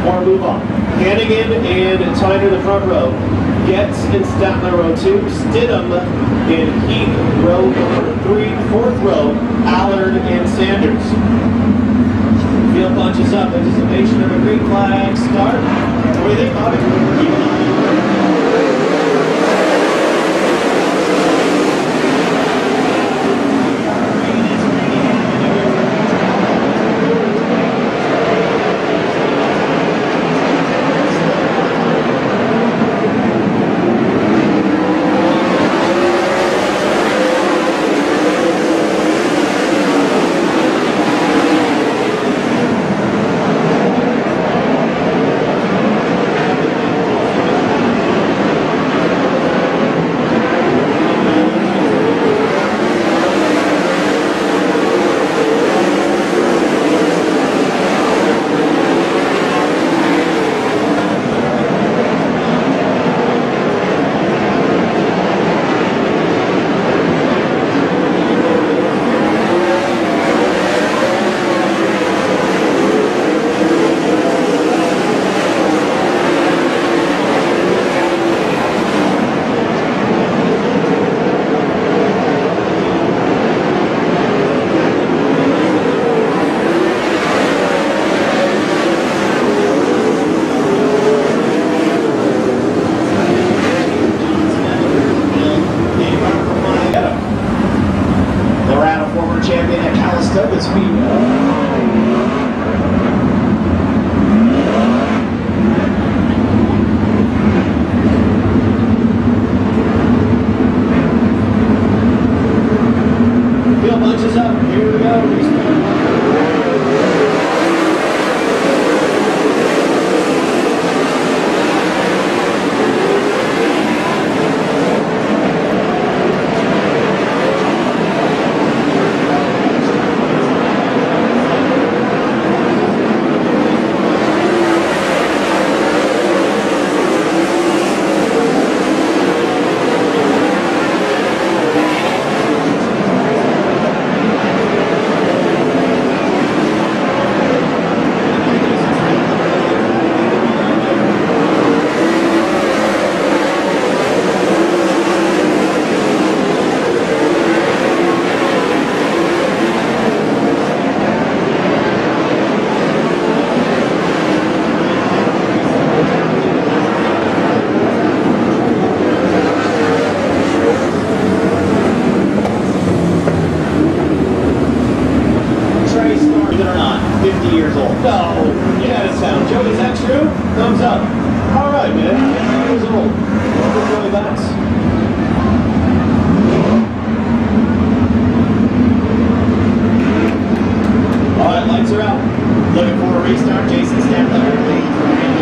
or move on. Hannigan and Tyner in the front row. Getz and Statler row 2. Stidham and Heath row number 3. Fourth row, Allard and Sanders. Field bunches up. Anticipation of a green flag start. What do you think, Bobby? Keep an eye on it. Thumbs up. All right, man. 50 years old. Good really bats. All right, lights are out. Looking for a restart. Jason Statler leads.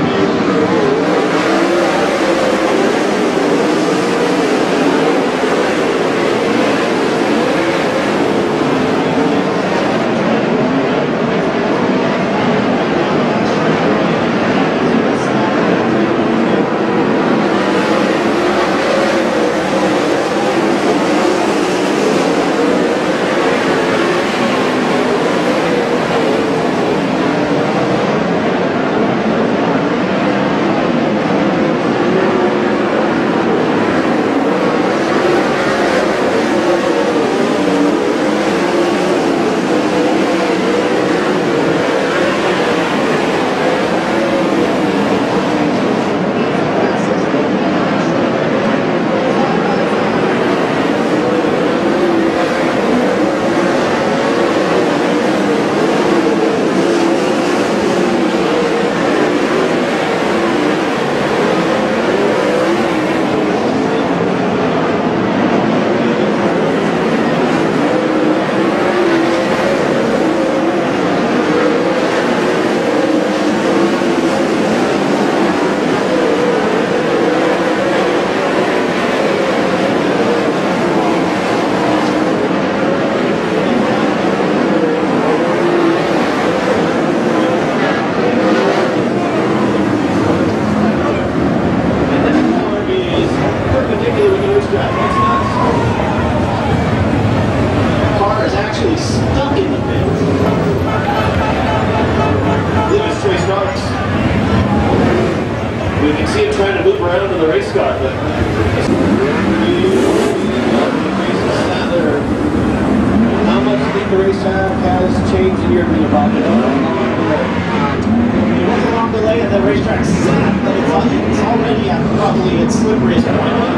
Car is actually stuck in the pit. Lewis Troy starts. You can see him trying to move around in the race car, but how much do you think the racetrack has changed in your opinion, Bob? It was a long delay at the racetrack set, but it's already at probably its slipperiest point.